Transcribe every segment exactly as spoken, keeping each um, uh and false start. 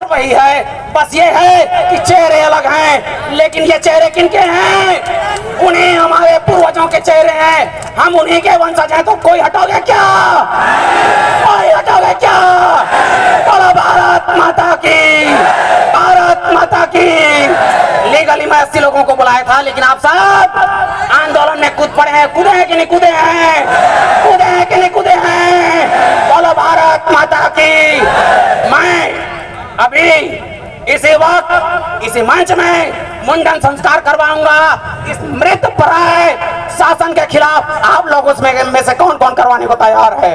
वही है, बस ये है कि चेहरे अलग हैं, लेकिन ये चेहरे किनके हैं? उन्हीं हमारे पूर्वजों के चेहरे हैं। हम उन्हीं के वंशज हैं, तो कोई हटोगे क्या? कोई हटोगे क्या? बोलो भारत माता की, भारत माता की। लीगली मैं अस्सी लोगों को बुलाया था, लेकिन आप सब आंदोलन में कूद पड़े हैं। कूदे हैं कि नहीं कूदे हैं? कूदे हैं कि नहीं कूदे हैं? बोलो भारत माता की। मैं अभी इसी वक्त इसी मंच में मुंडन संस्कार करवाऊंगा इस मृत पराय शासन के खिलाफ। आप लोग उसमें में से कौन कौन करवाने को तैयार है?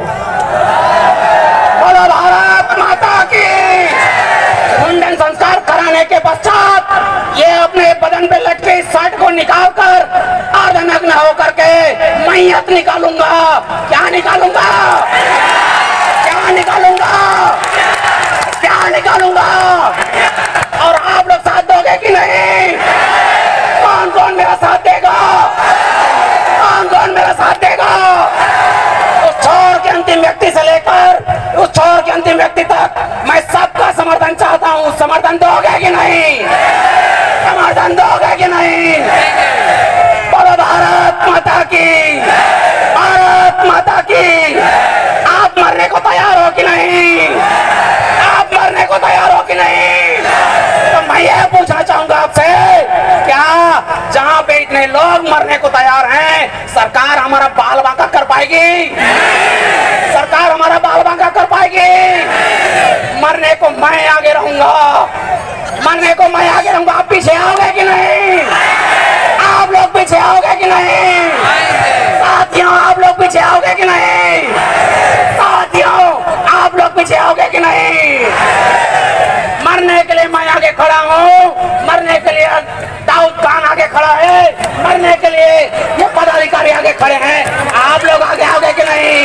बोलो भारत माता की। मुंडन संस्कार कराने के पश्चात ये अपने बदन पे लटके शर्ट को निकालकर अर्धनग्न होकर के मैयत निकालूंगा। क्या निकालूंगा? क्या निकालूंगा? क्या निकालूंगा? और आप लोग साथ दोगे कि नहीं? कौन कौन मेरा साथ देगा? कौन कौन मेरा साथ देगा? उस छोर के अंतिम व्यक्ति से लेकर उस छोर के अंतिम व्यक्ति तक मैं सबका समर्थन चाहता हूँ। समर्थन दोगे कि नहीं? समर्थन दोगे कि नहीं? बोलो भारत माता की, भारत माता की। आप मरने को तैयार हो कि नहीं? आप मरने को तैयार हो कि नहीं? तो मैं ये पूछना चाहूंगा आपसे, क्या जहां पे इतने लोग मरने को तैयार हैं, सरकार हमारा बाल बांका कर पाएगी? सरकार हमारा बाल बांका कर पाएगी? मरने को मैं आगे रहूंगा, मरने को मैं आगे रहूंगा। आप पीछे आओगे कि नहीं? आप लोग पीछे आओगे कि नहीं? साथियों, आप लोग पीछे आओगे कि नहीं? साथियों, आप लोग पीछे आओगे कि नहीं? मरने के लिए मैं आगे खड़ा हूँ, मरने के लिए दाऊद खान आगे खड़ा है, मरने के लिए ये पदाधिकारी आगे खड़े हैं। आप लोग आगे आओगे कि नहीं?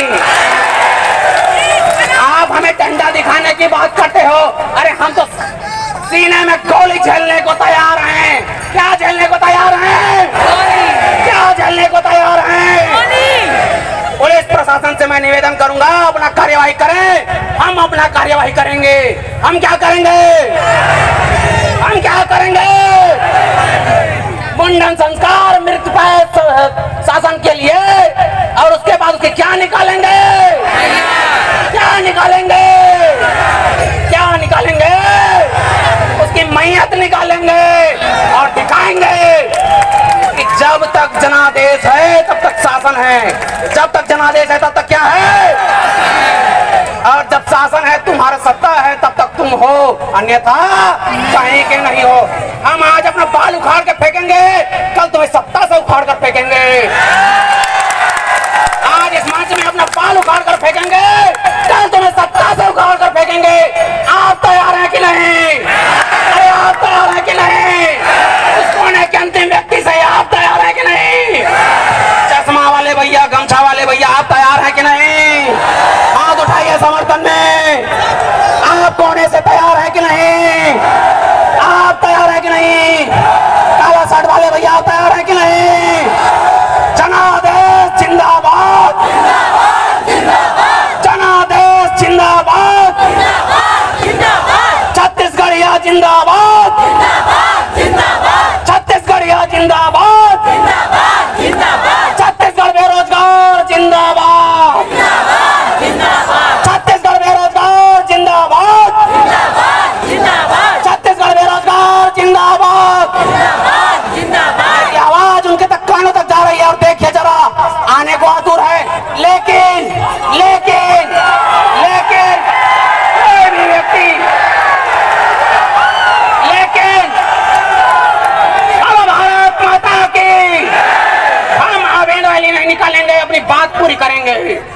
आप हमें डंडा दिखाने की बात करते हो, अरे हम तो सीने में गोली झेलने को तैयार हैं। क्या झेलने को तैयार हैं? क्या झेलने को तैयार हैं? पुलिस प्रशासन से मैं निवेदन करूंगा, अपना कार्यवाही करें। हम अपना कार्यवाही करेंगे। हम क्या करेंगे? हम क्या करेंगे? मुंडन संस्कार मृतपाय शासन के लिए, और उसके बाद उसके क्या निकालेंगे? क्या निकालेंगे? क्या निकालेंगे? उसकी मैयत निकालेंगे और दिखाएंगे कि जब तक जनादेश है तब तक शासन है, जब तक जनादेश है तब तक क्या है, और जब शासन है, तुम्हारा सत्ता है, तब तक तुम हो, अन्यथा कहीं के नहीं हो। हम आज अपना बाल उखाड़ के फेंकेंगे, कल तुम्हें सत्ता से उखाड़ कर फेंकेंगे। आज इस मंच में अपना बाल उखाड़ कर फेंकेंगे, कल तुम्हें सत्ता से उखाड़ कर फेंकेंगे। आप तैयार हैं कि नहीं? अरे आप तैयार हैं कि नहीं? उस कोने के अंतिम व्यक्ति से आप तैयार हैं कि नहीं? चश्मा वाले भैया, गमछा वाले भैया, आप तैयार हैं कि नहीं? हाथ उठाइए समर्थन में। आप कोने से तैयार हैं कि नहीं? आप तैयार हैं कि नहीं? काला शर्ट वाले भैया, आप तैयार हैं कि नहीं? जनादेश जिंदाबाद, जनादेश जिंदाबाद, छत्तीसगढ़िया जिंदाबाद, छत्तीसगढ़िया जिंदाबाद, छत्तीसगढ़ बेरोजगार जिंदाबाद, छत्तीसगढ़ बेरोजगार जिंदाबाद, छत्तीसगढ़ बेरोजगार जिंदाबाद। की आवाज उनके तक कानों तक जा रही है, और देखिए जरा आने को आतुर है, लेकिन लेकिन लेकिन कोई भी व्यक्ति, लेकिन भारत माता की, हम अभी रैली नहीं निकालेंगे, अपनी बात पूरी करेंगे।